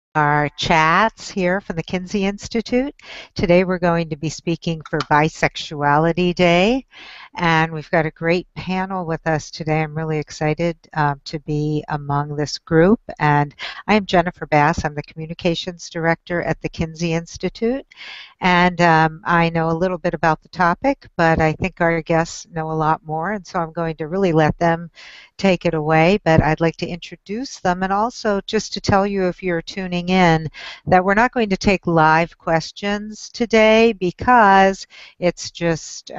our chats here from the Kinsey Institute. Today we're going to be speaking for Bisexuality Day, and we've got a great panel with us today. I'm really excited to be among this group, and I'm Jennifer Bass. I'm the Communications Director at the Kinsey Institute, and I know a little bit about the topic, but I think our guests know a lot more, and so I'm going to really let them take it away, but I'd like to introduce them and also just to tell you, if you're tuning in, that we're not going to take live questions today because it's just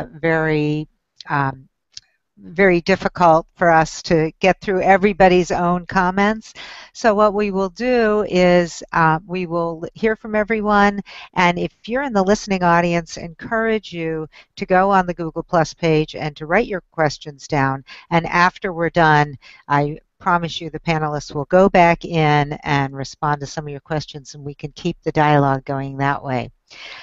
very difficult for us to get through everybody's own comments. So what we will do is we will hear from everyone, and if you're in the listening audience, encourage you to go on the Google Plus page and to write your questions down, and after we're done, I promise you the panelists will go back in and respond to some of your questions, and we can keep the dialogue going that way.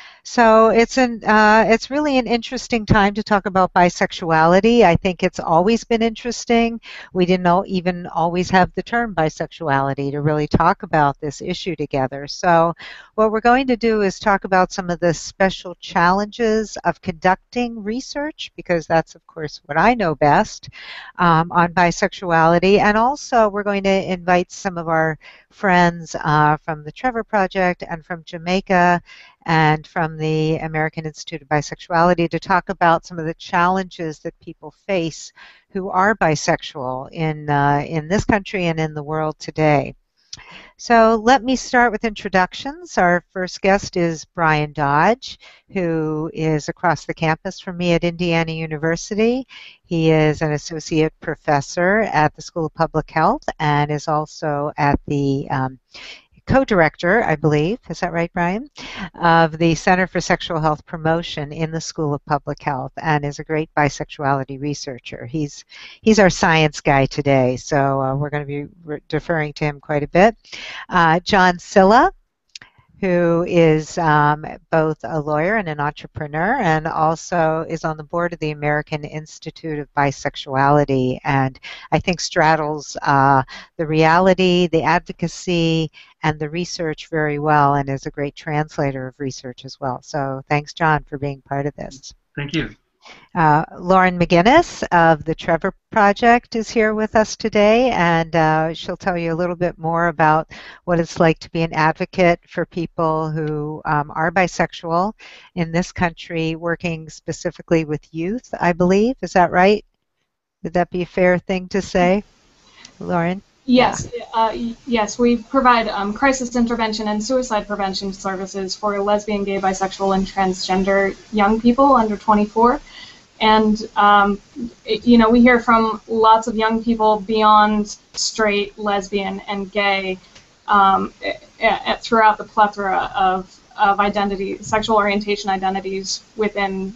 So it's really an interesting time to talk about bisexuality. I think it's always been interesting. We didn't even always have the term bisexuality to really talk about this issue together. So what we're going to do is talk about some of the special challenges of conducting research, because that's of course what I know best on bisexuality. And also we're going to invite some of our friends from the Trevor Project and from Jamaica and from the American Institute of Bisexuality to talk about some of the challenges that people face who are bisexual in this country and in the world today. So let me start with introductions. Our first guest is Brian Dodge, who is across the campus from me at Indiana University. He is an associate professor at the School of Public Health and is also at the co-director, I believe, is that right, Brian, of the Center for Sexual Health Promotion in the School of Public Health, and is a great bisexuality researcher. He's our science guy today, so we're going to be deferring to him quite a bit. John Sylla, who is both a lawyer and an entrepreneur, and also is on the board of the American Institute of Bisexuality, and I think straddles the reality, the advocacy, and the research very well, and is a great translator of research as well. So thanks, John, for being part of this. Thank you. Lauren McGinnis of the Trevor Project is here with us today, and she'll tell you a little bit more about what it's like to be an advocate for people who are bisexual in this country, working specifically with youth, I believe. Is that right? Would that be a fair thing to say, Lauren? Yes, yes. We provide crisis intervention and suicide prevention services for lesbian, gay, bisexual, and transgender young people under 24. And, you know, we hear from lots of young people beyond straight, lesbian, and gay throughout the plethora of identity, sexual orientation identities within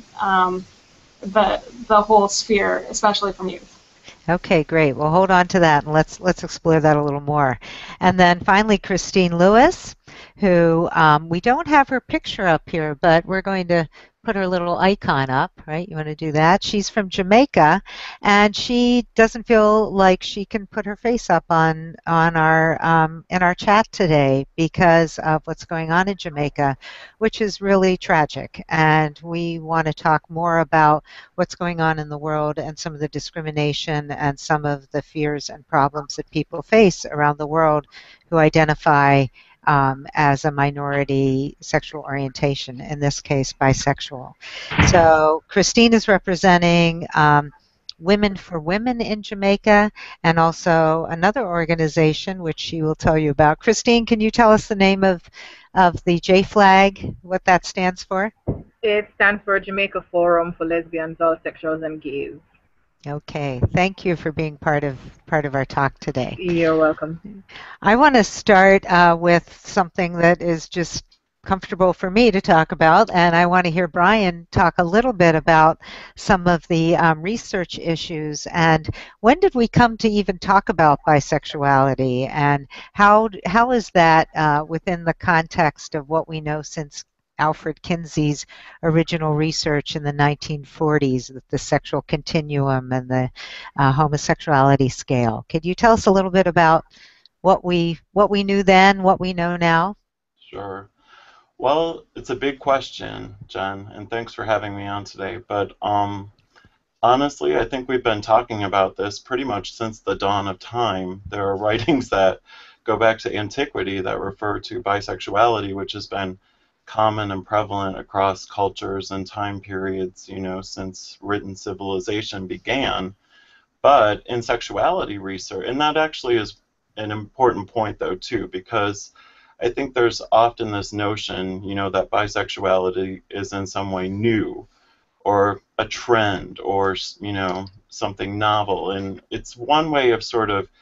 the whole sphere, especially from youth. Okay, great. Well, hold on to that, and let's explore that a little more. And then finally, Christine Lewis, who we don't have her picture up here, but we're going to put her little icon up, right? You want to do that? She's from Jamaica, and she doesn't feel like she can put her face up on our in our chat today because of what's going on in Jamaica, which is really tragic. And we want to talk more about what's going on in the world and some of the discrimination and some of the fears and problems that people face around the world who identify as a minority sexual orientation, in this case bisexual. So Christine is representing Women for Women in Jamaica, and also another organization which she will tell you about. Christine, can you tell us the name of the JFLAG, what that stands for? It stands for Jamaica Forum for Lesbians, Bisexuals, and Gays. Okay, thank you for being part of our talk today. You're welcome. I want to start with something that is just comfortable for me to talk about, and I want to hear Brian talk a little bit about some of the research issues. And when did we come to even talk about bisexuality, and how is that within the context of what we know since Alfred Kinsey's original research in the 1940s with the sexual continuum and the homosexuality scale? Could you tell us a little bit about what we knew then, what we know now? Sure. Well, it's a big question, Jen, and thanks for having me on today. But honestly, I think we've been talking about this pretty much since the dawn of time. There are writings that go back to antiquity that refer to bisexuality, which has been common and prevalent across cultures and time periods, since written civilization began. But in sexuality research, and that actually is an important point, though, too, because I think there's often this notion, that bisexuality is in some way new or a trend or, something novel. And it's one way of sort of,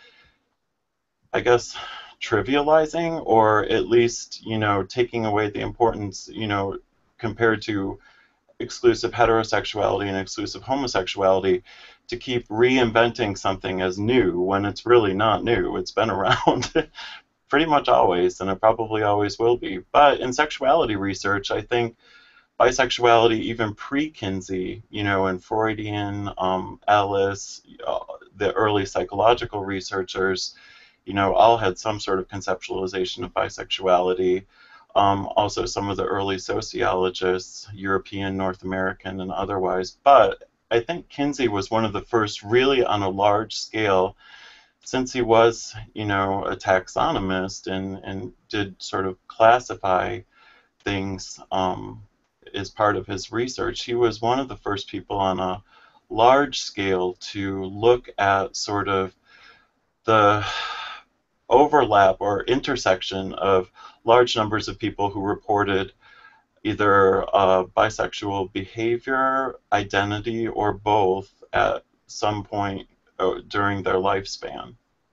I guess, trivializing or at least, taking away the importance, compared to exclusive heterosexuality and exclusive homosexuality, to keep reinventing something as new when it's really not new. It's been around pretty much always, and it probably always will be. But in sexuality research, I think bisexuality, even pre-Kinsey, and Freudian, Ellis, the early psychological researchers, all had some sort of conceptualization of bisexuality. Also, some of the early sociologists, European, North American, and otherwise. But I think Kinsey was one of the first really on a large scale, since he was, a taxonomist and did sort of classify things as part of his research. He was one of the first people on a large scale to look at sort of the overlap or intersection of large numbers of people who reported either bisexual behavior, identity, or both at some point during their lifespan.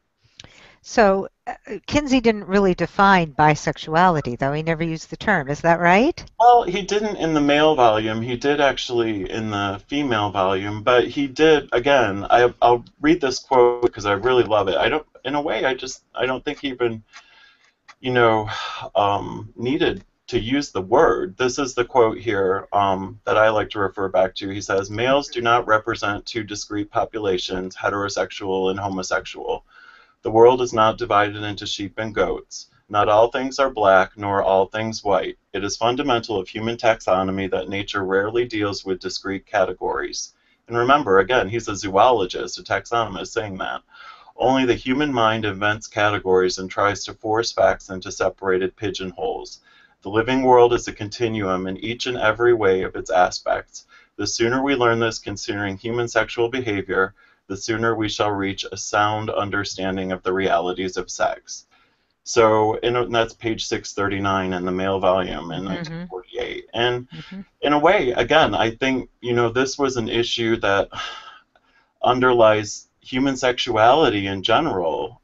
So Kinsey didn't really define bisexuality, though. He never used the term. Is that right? Well, he didn't in the male volume. He did actually in the female volume, but he did, again, I'll read this quote because I really love it. In a way, I don't think he even, needed to use the word. This is the quote here that I like to refer back to. He says, "Males do not represent two discrete populations, heterosexual and homosexual. The world is not divided into sheep and goats. Not all things are black, nor all things white. It is fundamental of human taxonomy that nature rarely deals with discrete categories." And remember, again, he's a zoologist, a taxonomist saying that. "Only the human mind invents categories and tries to force facts into separated pigeonholes. The living world is a continuum in each and every way of its aspects. The sooner we learn this concerning human sexual behavior, the sooner we shall reach a sound understanding of the realities of sex." So, and that's page 639 in the male volume in 1948. And in a way, again, I think, this was an issue that underlies human sexuality in general.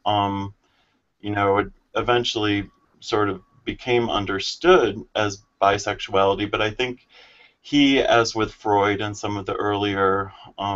It eventually sort of became understood as bisexuality, but I think he, as with Freud and some of the earlier,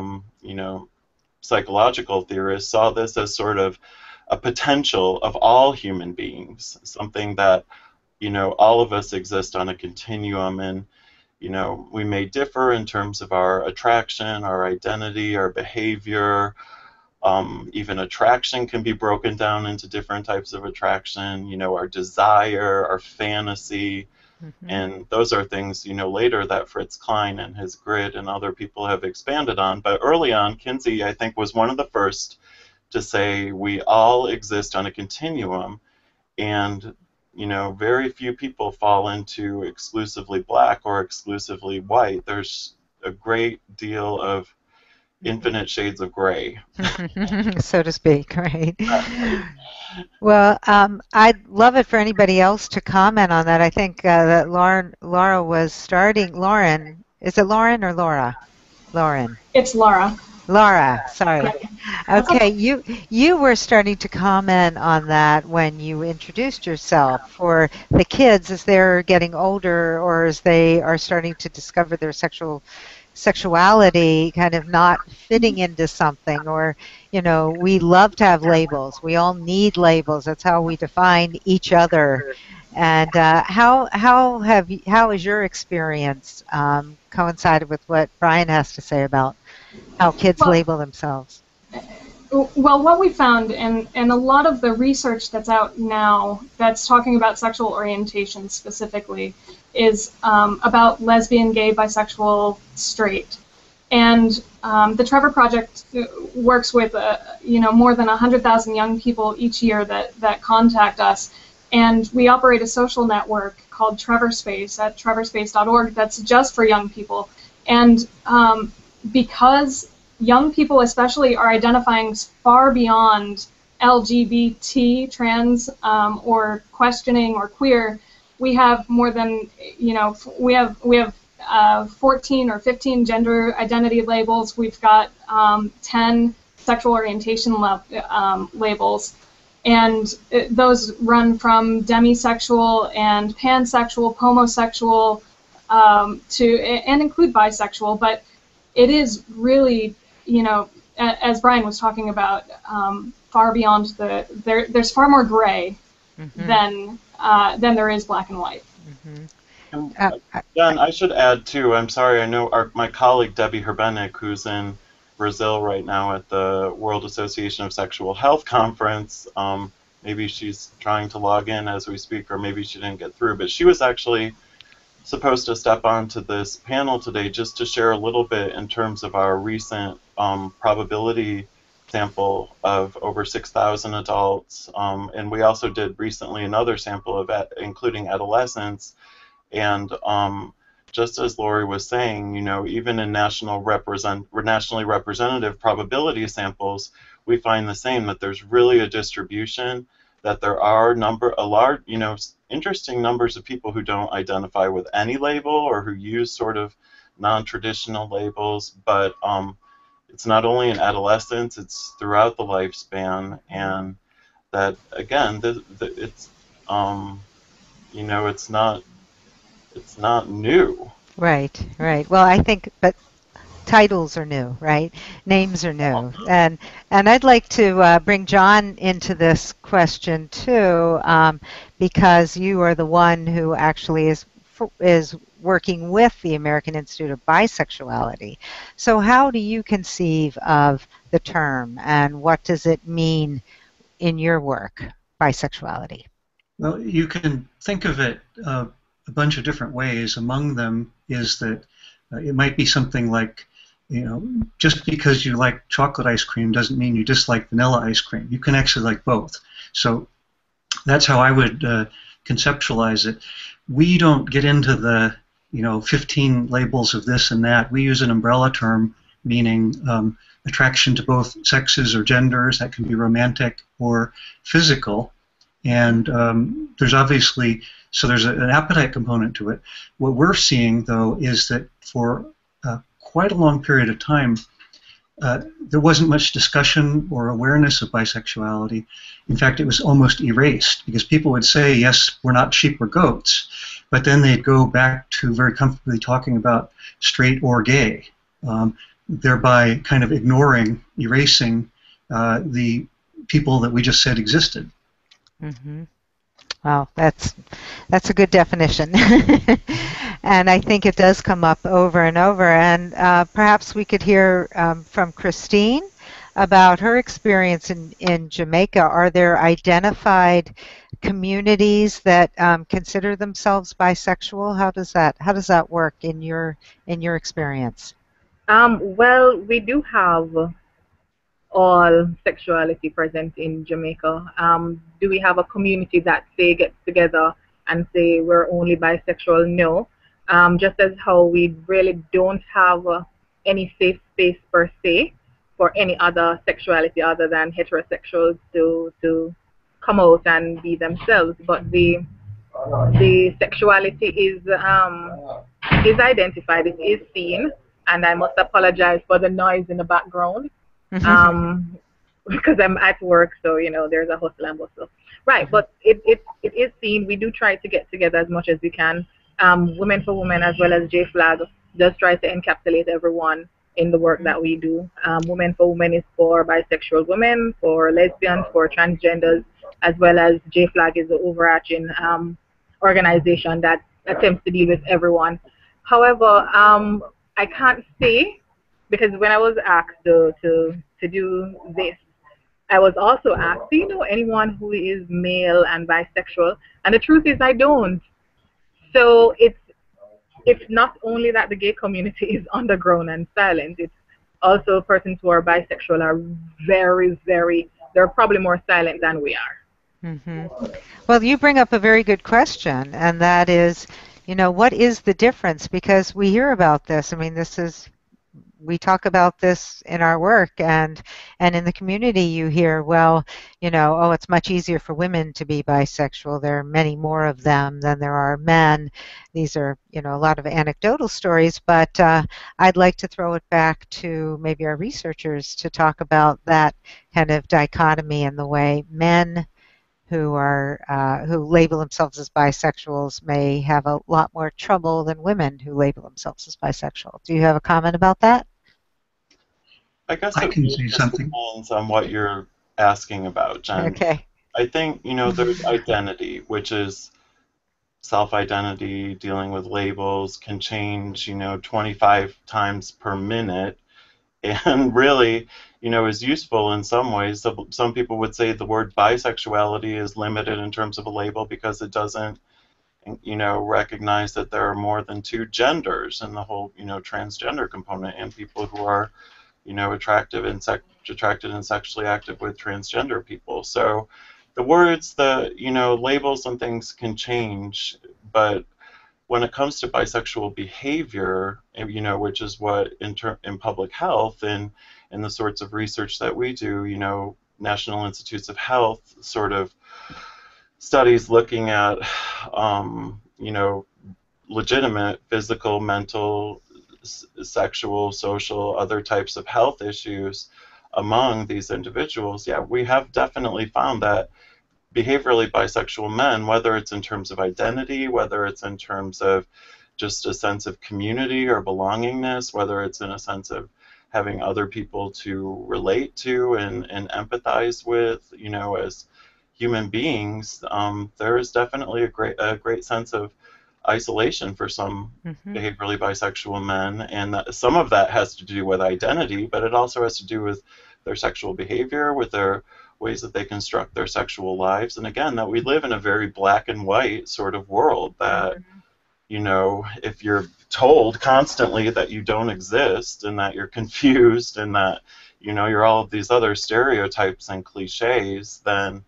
psychological theorists, saw this as sort of a potential of all human beings, something that, all of us exist on a continuum, and, we may differ in terms of our attraction, our identity, our behavior. Even attraction can be broken down into different types of attraction, our desire, our fantasy, and those are things, later that Fritz Klein and his grid and other people have expanded on. But early on, Kinsey, I think, was one of the first to say we all exist on a continuum, and, very few people fall into exclusively black or exclusively white. There's a great deal of infinite shades of gray. So to speak, right? Well, I'd love it for anybody else to comment on that. I think that Laura was starting. Lauren, is it Lauren or Laura? Lauren. It's Laura. Laura, sorry. Okay, you were starting to comment on that when you introduced yourself. For the kids, as they're getting older or as they are starting to discover their sexuality, kind of not fitting into something, or we love to have labels. We all need labels. That's how we define each other. And how has your experience coincided with what Brian has to say about how kids label themselves? Well, what we found, and a lot of the research that's out now that's talking about sexual orientation specifically, is about lesbian, gay, bisexual, straight. And the Trevor Project works with more than 100,000 young people each year that contact us, and we operate a social network called Trevor Space at trevorspace.org that's just for young people. And because young people especially are identifying far beyond LGBT, trans, or questioning or queer, we have more than, we have 14 or 15 gender identity labels. We've got 10 sexual orientation labels. And those run from demisexual and pansexual, homosexual, and include bisexual. But it is really, as Brian was talking about, far beyond there's far more gray than there is black and white. Jen, I should add too, I'm sorry, I know my colleague Debbie Herbenik, who's in Brazil right now at the World Association of Sexual Health Conference, maybe she's trying to log in as we speak, or maybe she didn't get through, but she was actually supposed to step onto this panel today just to share a little bit in terms of our recent probability sample of over 6,000 adults, and we also did recently another sample of including adolescents. And just as Lori was saying, even in nationally representative probability samples, we find the same, that there's really a distribution, that there are interesting numbers of people who don't identify with any label or who use sort of non-traditional labels, but it's not only in adolescence, it's throughout the lifespan, and that, again, it's not new. Right, right. Well, I think, but titles are new, right? Names are new. And I'd like to bring John into this question too, because you are the one who actually is working with the American Institute of Bisexuality. So how do you conceive of the term, and what does it mean in your work, bisexuality? Well, you can think of it a bunch of different ways. Among them is that it might be something like, just because you like chocolate ice cream doesn't mean you dislike vanilla ice cream. You can actually like both. So that's how I would conceptualize it. We don't get into the 15 labels of this and that. We use an umbrella term, meaning attraction to both sexes or genders. That can be romantic or physical. And there's obviously, so there's an appetite component to it. What we're seeing, though, is that for quite a long period of time, there wasn't much discussion or awareness of bisexuality. In fact, it was almost erased, because people would say, yes, we're not sheep or goats, but then they'd go back to very comfortably talking about straight or gay, thereby kind of erasing the people that we just said existed. Mm-hmm. Wow, that's a good definition. And I think it does come up over and over. And perhaps we could hear from Christine about her experience in Jamaica. Are there identified communities that consider themselves bisexual? How does that work in your experience? Well, we do have all sexuality present in Jamaica. Do we have a community that, say, gets together and say we're only bisexual? No. Just as how we really don't have any safe space per se for any other sexuality other than heterosexuals to come out and be themselves. But the sexuality is identified, it is seen, and I must apologize for the noise in the background. Because I'm at work, so there's a hustle and bustle. Right, but it is seen. We do try to get together as much as we can. Women for Women, as well as J-Flag, does try to encapsulate everyone in the work that we do. Women for Women is for bisexual women, for lesbians, for transgenders, as well as J-Flag is the overarching organization that attempts to deal with everyone. However, I can't say, because when I was asked to do this, I was also asked, do you know anyone who is male and bisexual? And the truth is, I don't. So it's not only that the gay community is underground and silent, it's also persons who are bisexual are very, very, they're probably more silent than we are. Hmm. Well, you bring up a very good question, and that is, what is the difference? Because we hear about this. I mean, we talk about this in our work, and in the community you hear, well, oh, it's much easier for women to be bisexual. There are many more of them than there are men. These are, a lot of anecdotal stories, but I'd like to throw it back to maybe our researchers to talk about that kind of dichotomy and the way men who label themselves as bisexuals may have a lot more trouble than women who label themselves as bisexual. Do you have a comment about that? I guess I it can really say just something. depends on what you're asking about, Jen. Okay. I think, there's identity, which is self-identity, dealing with labels, can change, 25 times per minute, and really, is useful in some ways. So some people would say the word bisexuality is limited in terms of a label because it doesn't, recognize that there are more than two genders and the whole, transgender component, and people who are, attracted and sexually active with transgender people. So the words, the labels and things can change, but when it comes to bisexual behavior, which is what in public health and in the sorts of research that we do, National Institutes of Health sort of studies looking at, legitimate physical, mental, sexual, social, other types of health issues among these individuals, yeah, we have definitely found that behaviorally bisexual men, whether it's in terms of identity, whether it's in terms of just a sense of community or belongingness, whether it's in a sense of having other people to relate to and empathize with, as human beings, there is definitely a great sense of isolation for some behaviorally bisexual men, and some of that has to do with identity, but it also has to do with their sexual behavior, with their ways that they construct their sexual lives, and again, that we live in a very black and white sort of world that, if you're told constantly that you don't exist and that you're confused and that, you're all of these other stereotypes and cliches, then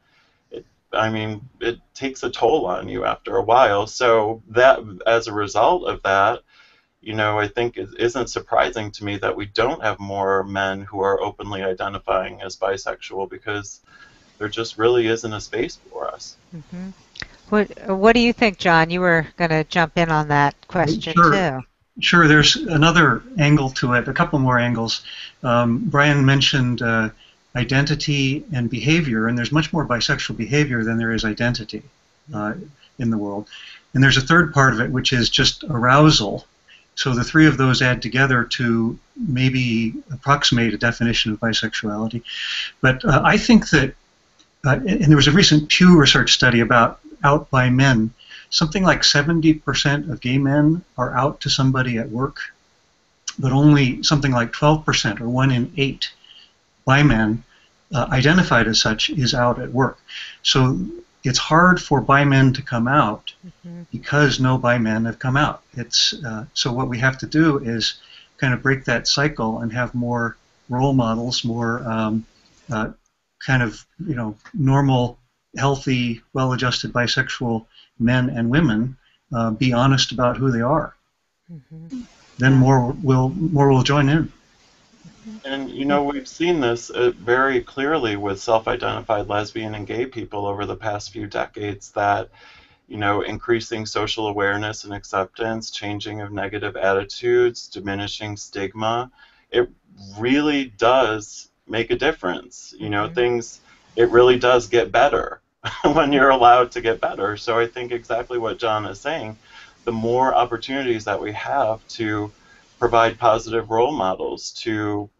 it takes a toll on you after a while. So that, as a result of that, I think it isn't surprising to me that we don't have more men who are openly identifying as bisexual, because there just really isn't a space for us. Mm-hmm. What do you think, John? You were going to jump in on that question too. Sure, there's another angle to it, a couple more angles. Brian mentioned identity and behavior, and there's much more bisexual behavior than there is identity in the world. And there's a third part of it, which is just arousal. So the three of those add together to maybe approximate a definition of bisexuality. But I think that, and there was a recent Pew Research study about out by men. Something like 70% of gay men are out to somebody at work, but only something like 12%, or 1 in 8, bi men identified as such is out at work. So it's hard for bi men to come out because no bi men have come out. It's so what we have to do is kind of break that cycle and have more role models, more kind of normal, healthy, well-adjusted bisexual men and women be honest about who they are. Then more will join in. And we've seen this very clearly with self-identified lesbian and gay people over the past few decades, that increasing social awareness and acceptance, changing of negative attitudes, diminishing stigma, it really does make a difference. It really does get better when you're allowed to get better. So I think exactly what John is saying, the more opportunities that we have to provide positive role models, to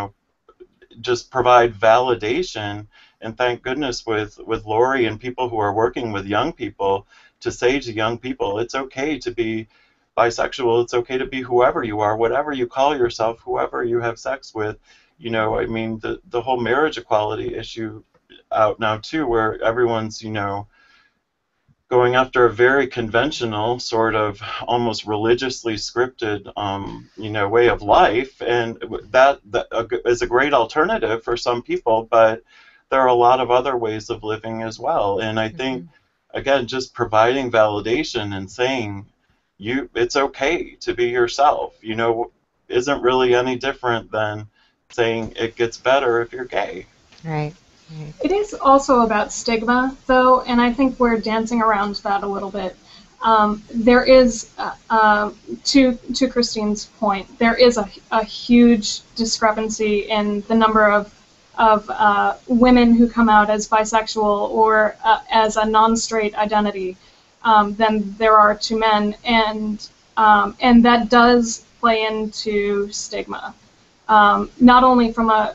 just provide validation, and thank goodness with Lori and people who are working with young people, to say to young people, it's okay to be bisexual, it's okay to be whoever you are, whatever you call yourself, whoever you have sex with, you know, I mean, the whole marriage equality issue out now too, where everyone's, you know, going after a very conventional, sort of almost religiously scripted, you know, way of life, and that is a great alternative for some people, but there are a lot of other ways of living as well. And I think, again, just providing validation and saying it's okay to be yourself, you know, isn't really any different than saying it gets better if you're gay. Right. It is also about stigma, though, and I think we're dancing around that a little bit. There is, to Christine's point, there is a huge discrepancy in the number of women who come out as bisexual or as a non-straight identity than there are to men, and that does play into stigma, not only from a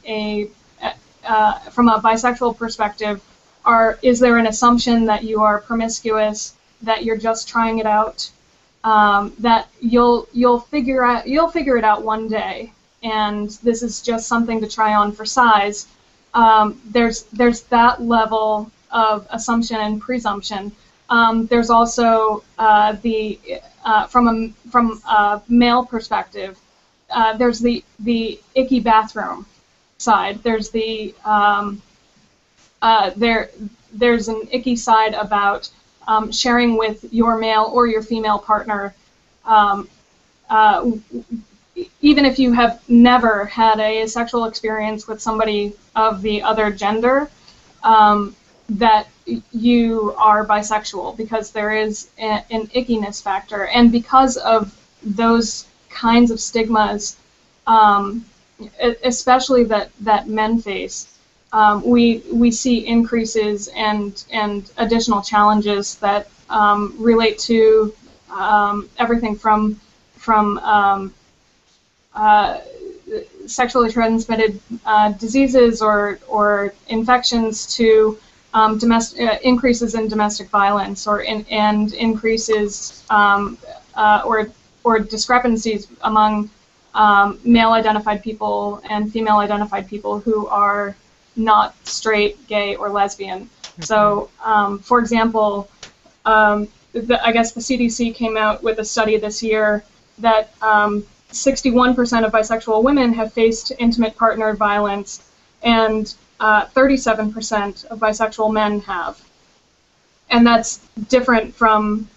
bisexual perspective. Is there an assumption that you are promiscuous, that you're just trying it out, that you'll figure it out one day, and this is just something to try on for size? There's that level of assumption and presumption. There's also from a male perspective, there's the icky bathroom side. There's there's an icky side about sharing with your male or your female partner, even if you have never had a sexual experience with somebody of the other gender, that you are bisexual, because there is an ickiness factor, and because of those kinds of stigmas, especially that men face, we see increases and additional challenges that relate to everything from sexually transmitted diseases or infections to increases in domestic violence and increases or discrepancies among male-identified people and female-identified people who are not straight, gay, or lesbian. So, for example, I guess the CDC came out with a study this year that 61% of bisexual women have faced intimate partner violence, and 37% of bisexual men have. And that's different from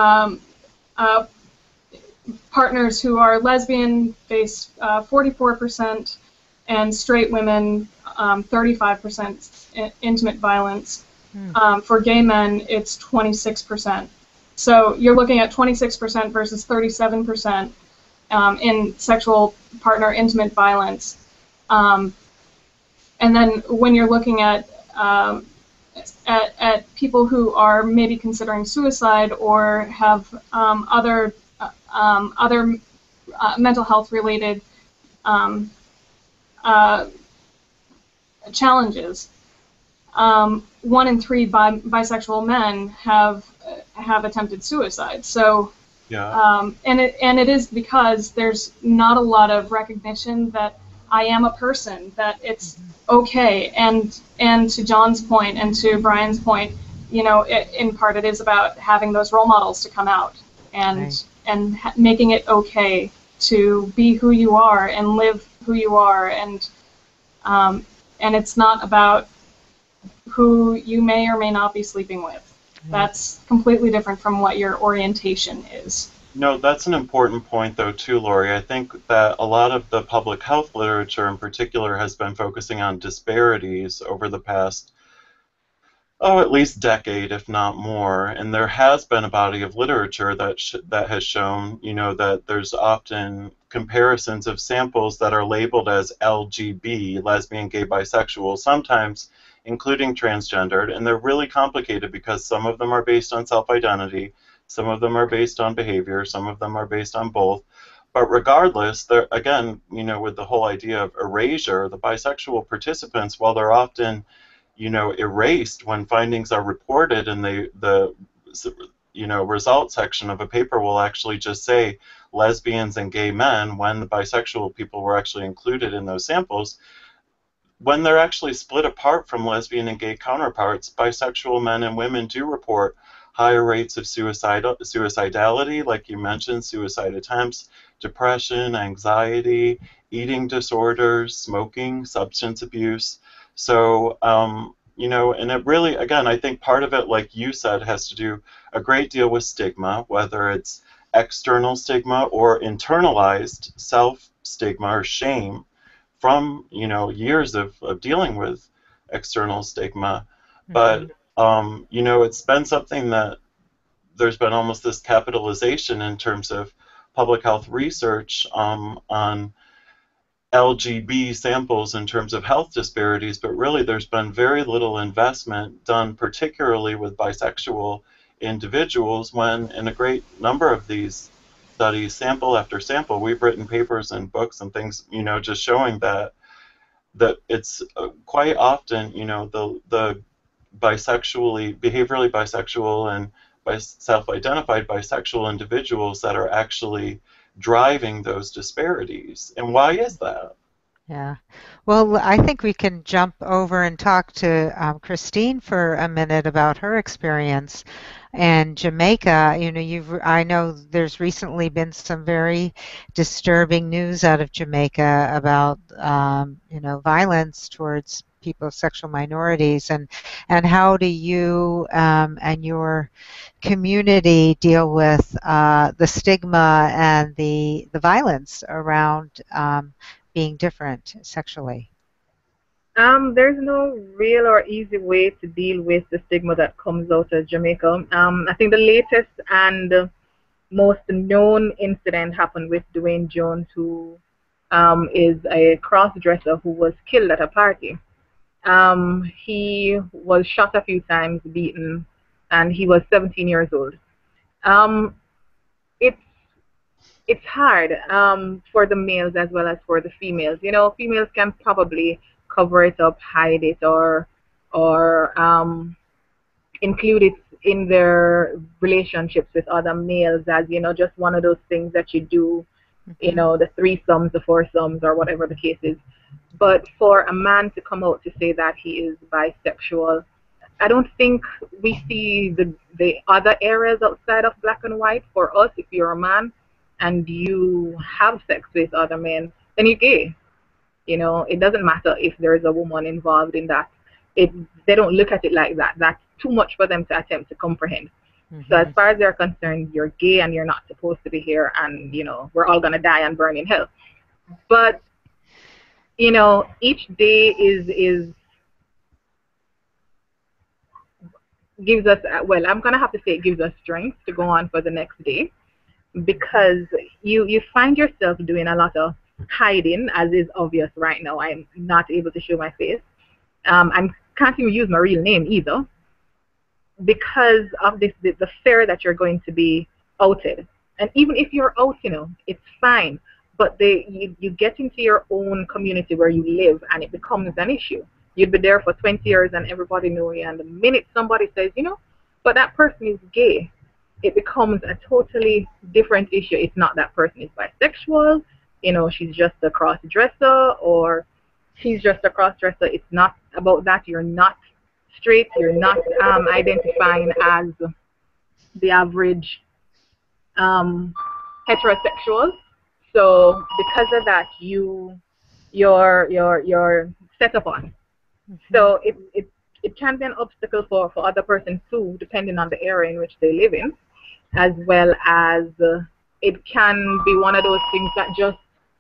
partners who are lesbian face 44%, and straight women 35% intimate violence. For gay men, it's 26%. So you're looking at 26% versus 37% in sexual partner intimate violence. And then when you're looking at people who are maybe considering suicide or have other mental health related challenges, 1 in 3 bisexual men have attempted suicide. So, yeah. And it is because there's not a lot of recognition that I am a person, that it's okay. And to John's point and to Brian's point, you know, in part it is about having those role models to come out and making it okay to be who you are and live who you are, and it's not about who you may or may not be sleeping with. That's completely different from what your orientation is. No, that's an important point, though, too, Lori. I think that a lot of the public health literature in particular has been focusing on disparities over the past, at least decade, if not more. And there has been a body of literature that has shown, you know, that there's often comparisons of samples that are labeled as LGB, lesbian, gay, bisexual, sometimes including transgendered, and they're really complicated because some of them are based on self-identity, some of them are based on behavior, some of them are based on both. But regardless, they're, again, you know, with the whole idea of erasure, the bisexual participants, while they're often, you know, erased when findings are reported and the result section of a paper will actually just say lesbians and gay men when the bisexual people were actually included in those samples. When they're actually split apart from lesbian and gay counterparts, bisexual men and women do report higher rates of suicidality, like you mentioned, suicide attempts, depression, anxiety, eating disorders, smoking, substance abuse. So, and it really, again, I think part of it, like you said, has to do a great deal with stigma, whether it's external stigma or internalized self-stigma or shame from, years of dealing with external stigma. But, it's been something that there's been almost this capitalization in terms of public health research on LGB samples in terms of health disparities, but really there's been very little investment done particularly with bisexual individuals when in a great number of these studies, sample after sample, we've written papers and books and things, just showing that it's quite often, the behaviorally bisexual and self-identified bisexual individuals that are actually driving those disparities. And why is that? Yeah. Well, I think we can jump over and talk to Christine for a minute about her experience in Jamaica. I know there's recently been some very disturbing news out of Jamaica about, violence towards people of sexual minorities, and how do you and your community deal with the stigma and the violence around being different sexually? There's no real or easy way to deal with the stigma that comes out of Jamaica. I think the latest and most known incident happened with Dwayne Jones, who is a cross-dresser who was killed at a party. He was shot a few times, beaten, and he was 17 years old. It's hard for the males as well as for the females. Females can probably cover it up, hide it, or include it in their relationships with other males as, just one of those things that you do, the threesomes, the foursomes, or whatever the case is. But for a man to come out to say that he is bisexual, I don't think we see the other areas outside of black and white. For us, if you're a man and you have sex with other men, then you're gay. It doesn't matter if there's a woman involved in that. They don't look at it like that. That's too much for them to attempt to comprehend. So as far as they're concerned, you're gay and you're not supposed to be here, and we're all gonna die and burn in hell. But each day is gives us, well, I'm gonna have to say it gives us strength to go on for the next day, because you find yourself doing a lot of hiding, as is obvious right now. I'm not able to show my face. I can't even use my real name either, because of the fear that you're going to be outed. And even if you're out, it's fine. But you get into your own community where you live, and it becomes an issue. You'd be there for 20 years and everybody knows you, and the minute somebody says, but that person is gay, it becomes a totally different issue. It's not that person is bisexual, she's just a cross-dresser, or she's just a cross-dresser. It's not about that. You're not straight. You're not identifying as the average heterosexual. So because of that, you're set upon. So it can be an obstacle for other persons too, depending on the area in which they live in, as well as it can be one of those things that just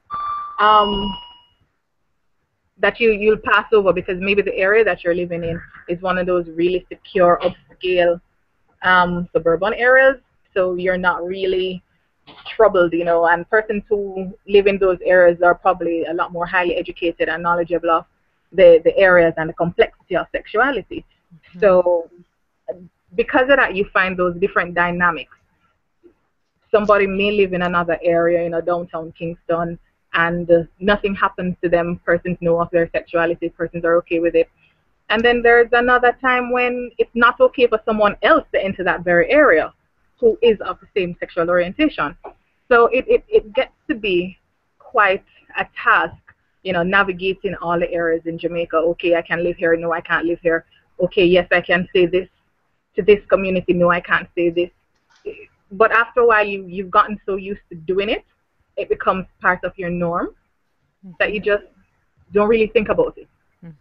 that you'll pass over, because maybe the area that you're living in is one of those really secure, upscale suburban areas, so you're not really troubled, and persons who live in those areas are probably a lot more highly educated and knowledgeable of the areas and the complexity of sexuality. So because of that, you find those different dynamics. Somebody may live in another area, downtown Kingston, and nothing happens to them. Persons know of their sexuality. Persons are okay with it. And then there's another time when it's not okay for someone else to enter that very area. who is of the same sexual orientation. So it gets to be quite a task, navigating all the areas in Jamaica. Okay, I can live here. No, I can't live here. Okay, yes, I can say this to this community. No, I can't say this. But after a while, you've gotten so used to doing it, it becomes part of your norm that you just don't really think about it.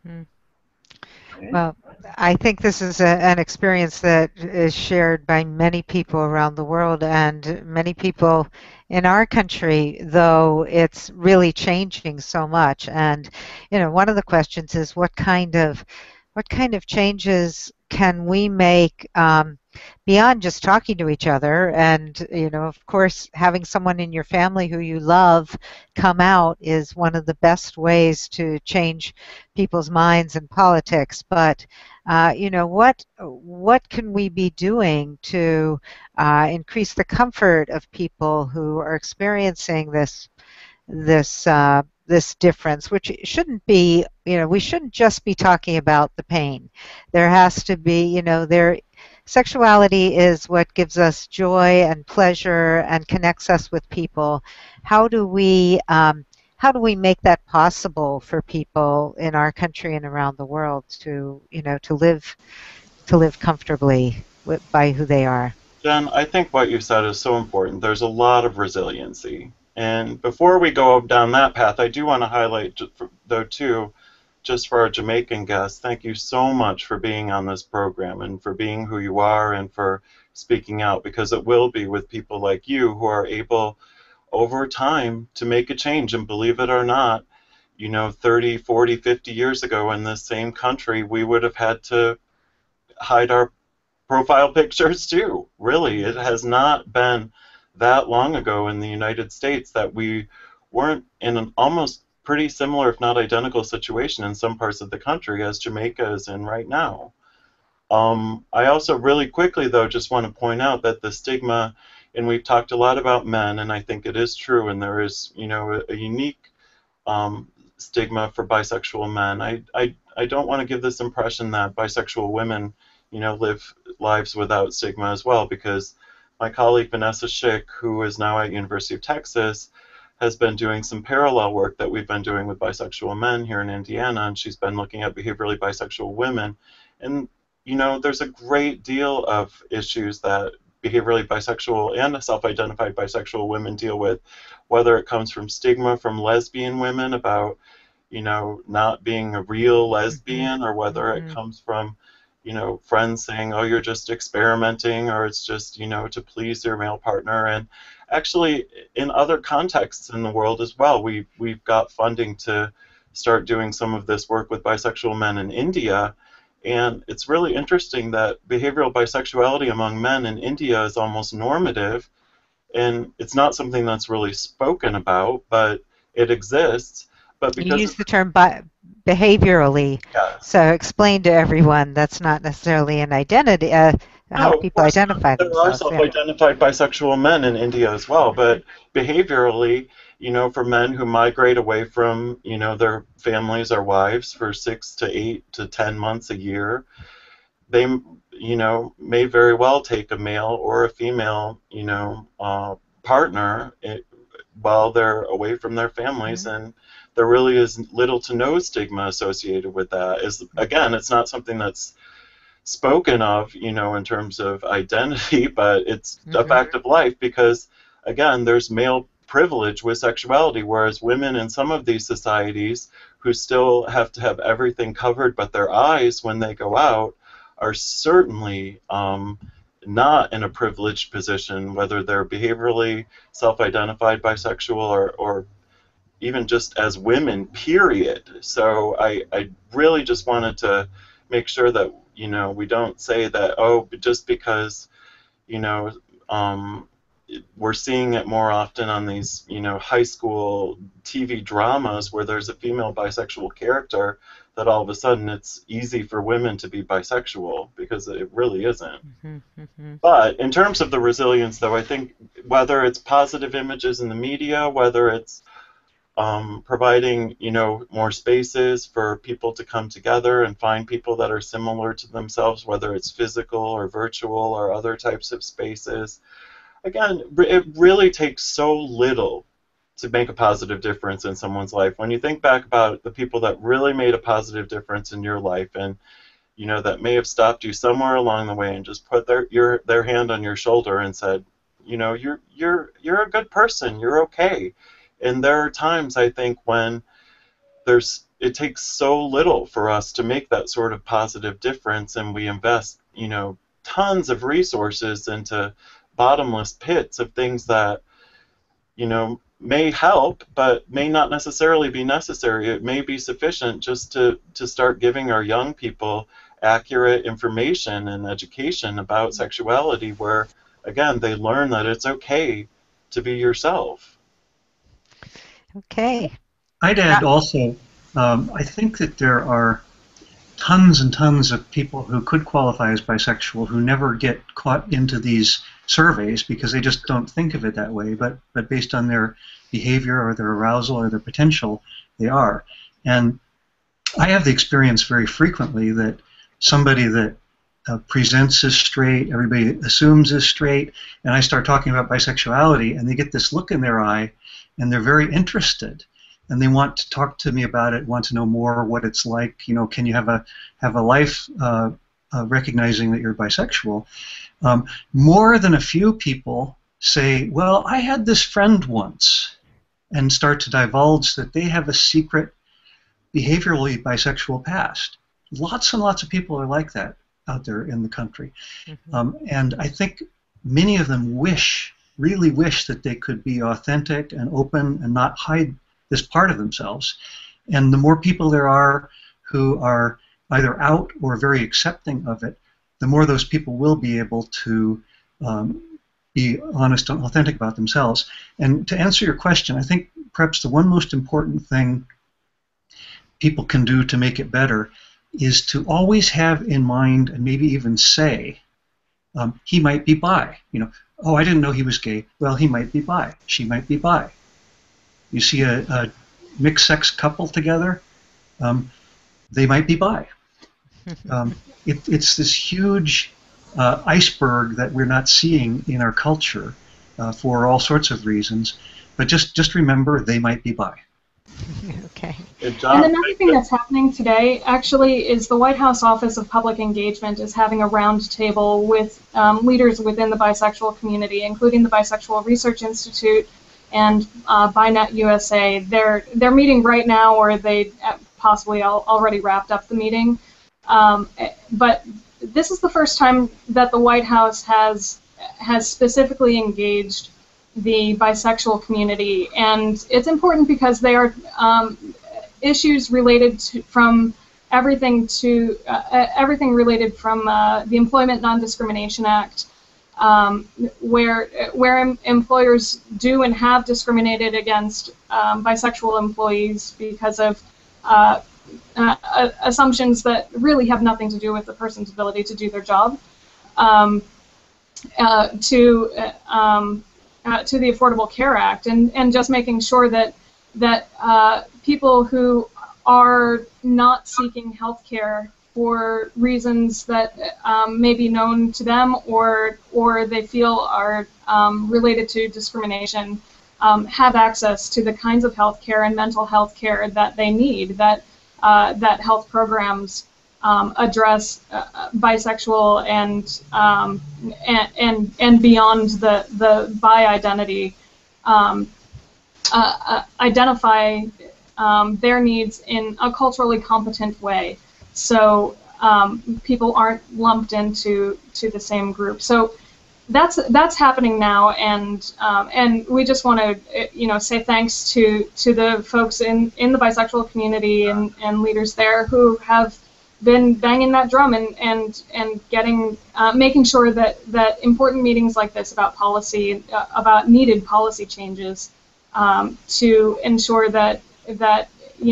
Well, I think this is an experience that is shared by many people around the world and many people in our country, though it's really changing so much. And, one of the questions is what kind of changes can we make beyond just talking to each other? And, of course, having someone in your family who you love come out is one of the best ways to change people's minds and politics. But, what can we be doing to increase the comfort of people who are experiencing this difference, which shouldn't be, we shouldn't just be talking about the pain. There has to be, sexuality is what gives us joy and pleasure and connects us with people. How do we make that possible for people in our country and around the world to live comfortably by who they are? Jen, I think what you said is so important. There's a lot of resiliency. And before we go down that path, I do want to highlight, though, too, just for our Jamaican guests, thank you so much for being on this program and for being who you are and for speaking out, because it will be with people like you who are able, over time, to make a change. And believe it or not, 30, 40, 50 years ago in this same country, we would have had to hide our profile pictures too. Really, it has not been that long ago in the United States that we weren't in an almost pretty similar, if not identical, situation in some parts of the country as Jamaica is in right now. I also really quickly, though, just want to point out that the stigma, and we've talked a lot about men, and I think it is true, and there is, a unique stigma for bisexual men. I don't want to give this impression that bisexual women, live lives without stigma as well, because my colleague Vanessa Schick, who is now at University of Texas, has been doing some parallel work that we've been doing with bisexual men here in Indiana, and she's been looking at behaviorally bisexual women. And, there's a great deal of issues that behaviorally bisexual and self-identified bisexual women deal with, whether it comes from stigma from lesbian women about, not being a real lesbian, or whether it comes from friends saying, oh, you're just experimenting, or it's just, to please your male partner. And actually, in other contexts in the world as well, we've got funding to start doing some of this work with bisexual men in India. And it's really interesting that behavioral bisexuality among men in India is almost normative, and it's not something that's really spoken about, but it exists. But because you use the term behaviorally. Yes. So explain to everyone that's not necessarily an identity, how people identify themselves. There are self-identified bisexual men in India as well, but behaviorally, for men who migrate away from, their families or wives for 6 to 8 to 10 months a year, they, may very well take a male or a female, partner while they're away from their families, and there really is little to no stigma associated with that. Again, it's not something that's spoken of, in terms of identity, but it's a fact of life, because, again, there's male privilege with sexuality, whereas women in some of these societies who still have to have everything covered but their eyes when they go out are certainly not in a privileged position, whether they're behaviorally self-identified bisexual or even just as women, period. So I really just wanted to make sure that, we don't say that, oh, just because, we're seeing it more often on these, high school TV dramas where there's a female bisexual character, that all of a sudden it's easy for women to be bisexual, because it really isn't. But in terms of the resilience, though, I think whether it's positive images in the media, whether it's providing, more spaces for people to come together and find people that are similar to themselves, whether it's physical or virtual or other types of spaces. Again, it really takes so little to make a positive difference in someone's life. When you think back about the people that really made a positive difference in your life, and that may have stopped you somewhere along the way and just put their hand on your shoulder and said, you're a good person, you're okay. And there are times, I think, when it takes so little for us to make that sort of positive difference, and we invest, tons of resources into bottomless pits of things that, may help, but may not necessarily be necessary. It may be sufficient just to start giving our young people accurate information and education about sexuality, where, again, they learn that it's okay to be yourself. Okay. I'd add also, I think that there are tons and tons of people who could qualify as bisexual who never get caught into these surveys because they just don't think of it that way, but based on their behavior or their arousal or their potential, they are. And I have the experience very frequently that somebody that presents as straight, everybody assumes is straight, and I start talking about bisexuality, and they get this look in their eye, and they're very interested, and they want to talk to me about it, want to know more what it's like. Can you have a life recognizing that you're bisexual? More than a few people say, well, I had this friend once, and start to divulge that they have a secret behaviorally bisexual past. Lots and lots of people are like that out there in the country. Mm-hmm. And I think many of them really wish that they could be authentic and open and not hide this part of themselves. And the more people there are who are either out or very accepting of it, the more those people will be able to be honest and authentic about themselves. And to answer your question, I think perhaps the one most important thing people can do to make it better is to always have in mind, and maybe even say, he might be bi. Oh, I didn't know he was gay. Well, he might be bi. She might be bi. You see a mixed-sex couple together, they might be bi. It's this huge iceberg that we're not seeing in our culture for all sorts of reasons, but just remember they might be bi. Okay. And another thing that's happening today, actually, is the White House Office of Public Engagement is having a roundtable with leaders within the bisexual community, including the Bisexual Research Institute and BiNet USA. They're meeting right now, or they possibly already wrapped up the meeting. But this is the first time that the White House has specifically engaged the bisexual community, and it's important because they are issues related from everything related from the Employment Non-Discrimination Act, where employers do and have discriminated against bisexual employees because of assumptions that really have nothing to do with the person's ability to do their job, to the Affordable Care Act, and just making sure that people who are not seeking health care for reasons that may be known to them or they feel are related to discrimination have access to the kinds of health care and mental health care that they need, that health programs address bisexual and beyond the bi identity, identify their needs in a culturally competent way, so people aren't lumped into the same group. So that's happening now, and we just want to say thanks to the folks in the bisexual community and leaders there who have been banging that drum and getting making sure that important meetings like this about policy, about needed policy changes to ensure that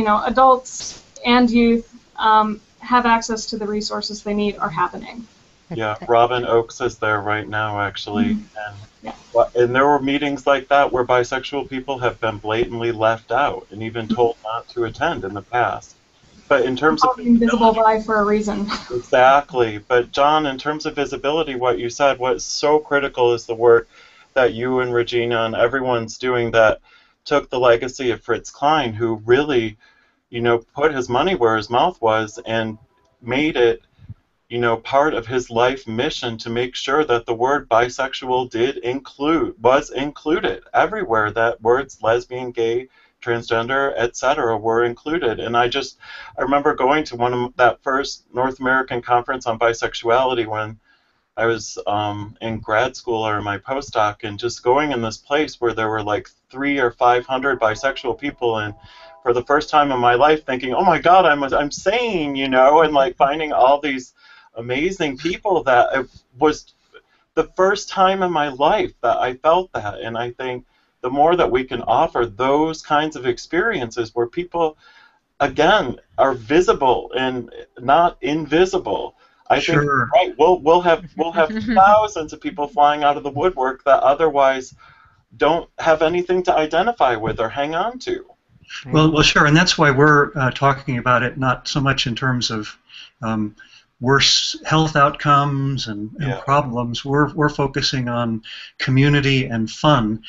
adults and youth have access to the resources they need are happening. Yeah, Robin Oakes is there right now, actually. And, Yeah. and there were meetings like that where bisexual people have been blatantly left out and even told not to attend in the past. But in terms of invisible by for a reason. exactly. But John, in terms of visibility, what you said, what's so critical is the work that you and Regina and everyone's doing that took the legacy of Fritz Klein, who really, put his money where his mouth was and made it, part of his life mission to make sure that the word bisexual was included everywhere, that words lesbian, gay, transgender, etc. were included. And I remember going to that first North American conference on bisexuality when I was in grad school or my postdoc, and just going in this place where there were like 300 or 500 bisexual people, and for the first time in my life thinking, oh my God, I'm sane, and like finding all these amazing people, that it was the first time in my life that I felt that. And I think the more that we can offer those kinds of experiences where people, again, are visible and not invisible, I think, right, we'll have thousands of people flying out of the woodwork that otherwise don't have anything to identify with or hang on to. Well, sure, and that's why we're talking about it not so much in terms of worse health outcomes and problems. We're focusing on community and fun.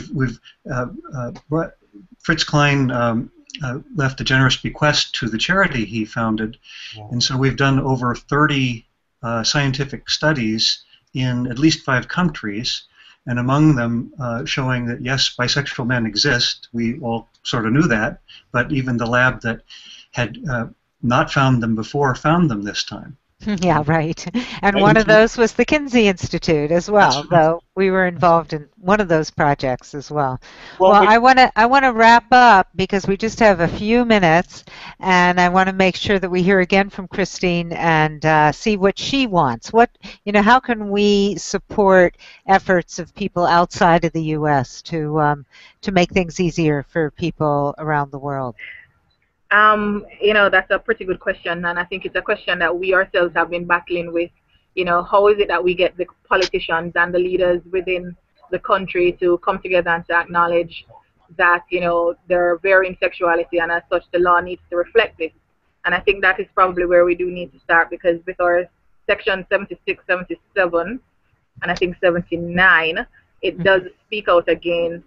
Fritz Klein left a generous bequest to the charity he founded, and so we've done over 30 scientific studies in at least 5 countries, and among them showing that yes, bisexual men exist. We all sort of knew that, but even the lab that had not found them before found them this time. Yeah, right. And one of those was the Kinsey Institute as well, though we were involved in one of those projects as well. Well, I want to wrap up because we just have a few minutes, and I want to make sure that we hear again from Christine and see what she wants. How can we support efforts of people outside of the U.S. to make things easier for people around the world? That's a pretty good question, and I think it's a question that we ourselves have been battling with. How is it that we get the politicians and the leaders within the country to come together and to acknowledge that, they're varying sexuality, and as such, the law needs to reflect this. And I think that is probably where we do need to start, because with our section 76, 77, and I think 79, it does speak out against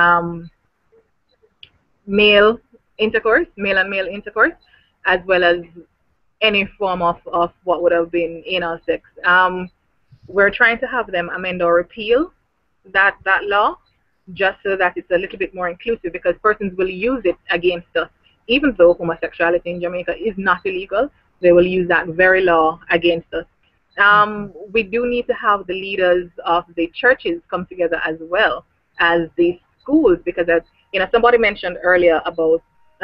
male and male intercourse, as well as any form of what would have been anal sex. We're trying to have them amend or repeal that law, just so that it's a little bit more inclusive, because persons will use it against us. Even though homosexuality in Jamaica is not illegal, they will use that very law against us. We do need to have the leaders of the churches come together as well as the schools, because as somebody mentioned earlier about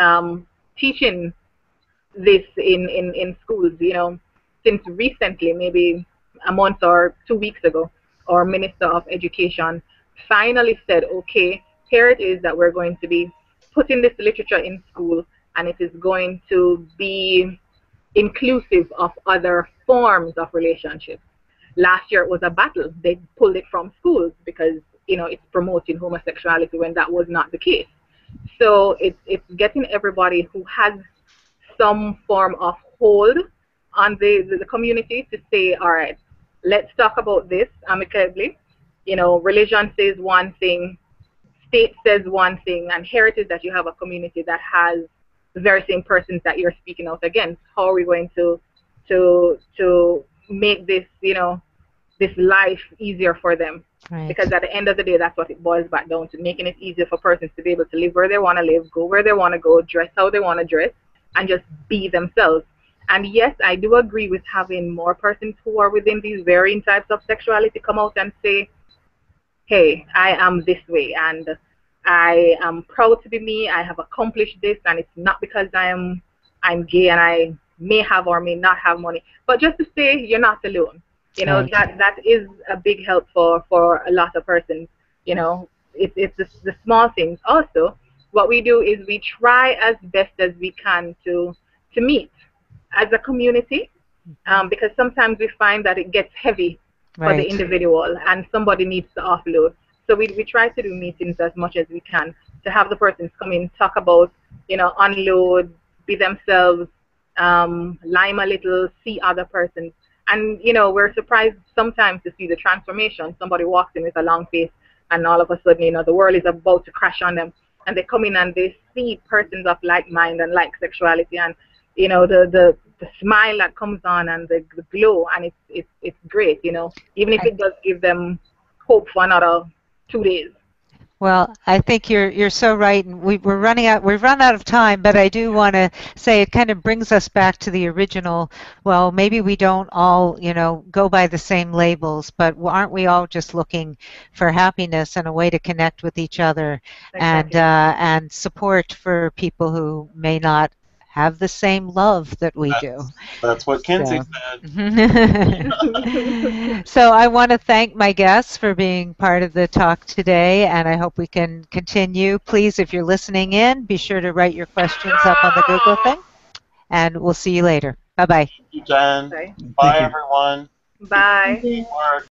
teaching this in schools. Since recently, maybe a month or 2 weeks ago, our Minister of Education finally said, okay, here it is that we're going to be putting this literature in school, and it is going to be inclusive of other forms of relationships. Last year it was a battle. They pulled it from schools because it's promoting homosexuality when that was not the case. So it's getting everybody who has some form of hold on the community to say, all right, let's talk about this amicably. Religion says one thing, state says one thing, and here it is that you have a community that has the very same persons that you're speaking out against. How are we going to make this, this life easier for them? Right. Because at the end of the day, that's what it boils back down to, making it easier for persons to be able to live where they want to live, go where they want to go, dress how they want to dress, and just be themselves. And yes, I do agree with having more persons who are within these varying types of sexuality come out and say, hey, I am this way, and I am proud to be me, I have accomplished this, and it's not because I'm gay and I may have or may not have money, but just to say you're not alone. Right. that is a big help for a lot of persons. It's the small things. Also, what we do is we try as best as we can to meet as a community because sometimes we find that it gets heavy for the Right. individual and somebody needs to offload. So we try to do meetings as much as we can to have the persons come in, talk about, unload, be themselves, lime a little, see other persons. And, we're surprised sometimes to see the transformation. Somebody walks in with a long face and all of a sudden, the world is about to crash on them. And they come in and they see persons of like mind and like sexuality, and the smile that comes on and the glow, and it's great, even if it does give them hope for another 2 days. Well, I think you're so right, and we've run out of time, but I do want to say it kind of brings us back to the original. Well, maybe we don't all, go by the same labels, but aren't we all just looking for happiness and a way to connect with each other, Exactly. and support for people who may not have the same love that we do. That's what Kinsey So. said. So I want to thank my guests for being part of the talk today, and I hope we can continue. Please, if you're listening in, be sure to write your questions up on the Google thing, and we'll see you later. Bye-bye. Thank you, Jen. Bye. Bye, you. everyone. Bye. Keep up the good work.